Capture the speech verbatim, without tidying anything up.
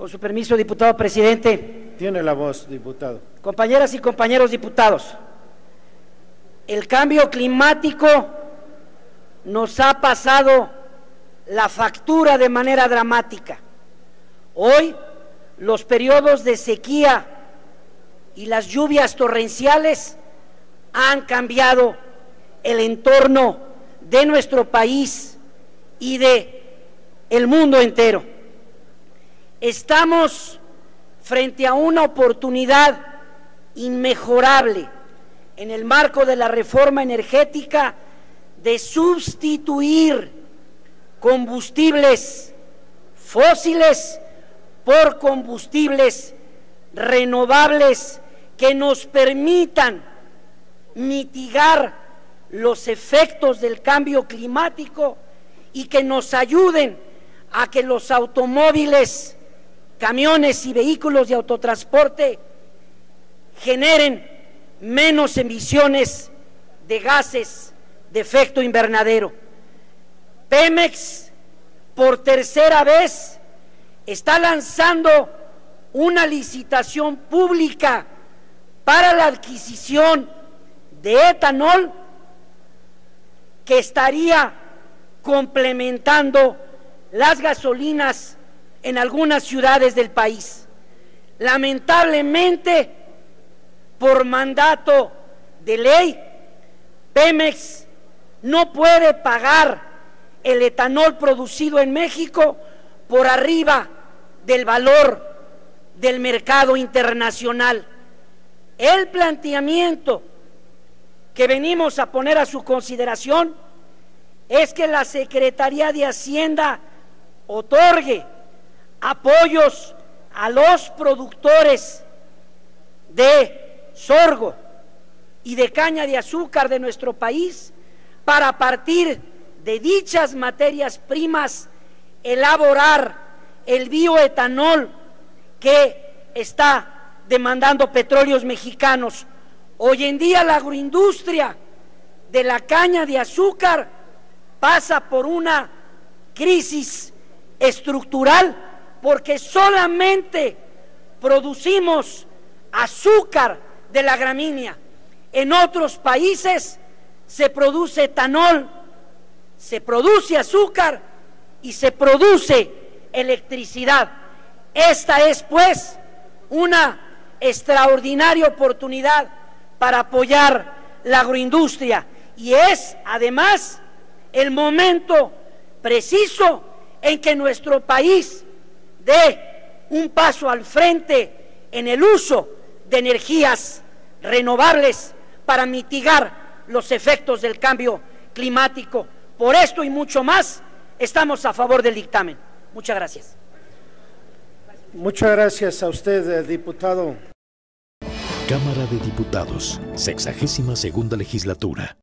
Con su permiso, diputado presidente. Tiene la voz, diputado. Compañeras y compañeros diputados, el cambio climático nos ha pasado la factura de manera dramática. Hoy, los periodos de sequía y las lluvias torrenciales han cambiado el entorno de nuestro país y de el mundo entero. Estamos frente a una oportunidad inmejorable en el marco de la reforma energética de sustituir combustibles fósiles por combustibles renovables que nos permitan mitigar los efectos del cambio climático y que nos ayuden a que los automóviles, camiones y vehículos de autotransporte generen menos emisiones de gases de efecto invernadero. Pemex, por tercera vez, está lanzando una licitación pública para la adquisición de etanol que estaría complementando las gasolinas en algunas ciudades del país. Lamentablemente, por mandato de ley, Pemex no puede pagar el etanol producido en México por arriba del valor del mercado internacional. El planteamiento que venimos a poner a su consideración es que la Secretaría de Hacienda otorgue apoyos a los productores de sorgo y de caña de azúcar de nuestro país para, a partir de dichas materias primas, elaborar el bioetanol que está demandando Petróleos Mexicanos. Hoy en día la agroindustria de la caña de azúcar pasa por una crisis estructural porque solamente producimos azúcar de la gramínea. En otros países se produce etanol, se produce azúcar y se produce electricidad. Esta es, pues, una extraordinaria oportunidad para apoyar la agroindustria y es, además, el momento preciso en que nuestro país dé un paso al frente en el uso de energías renovables para mitigar los efectos del cambio climático. Por esto y mucho más, estamos a favor del dictamen. Muchas gracias. Muchas gracias a usted, diputado. Cámara de Diputados, sexagésima segunda legislatura.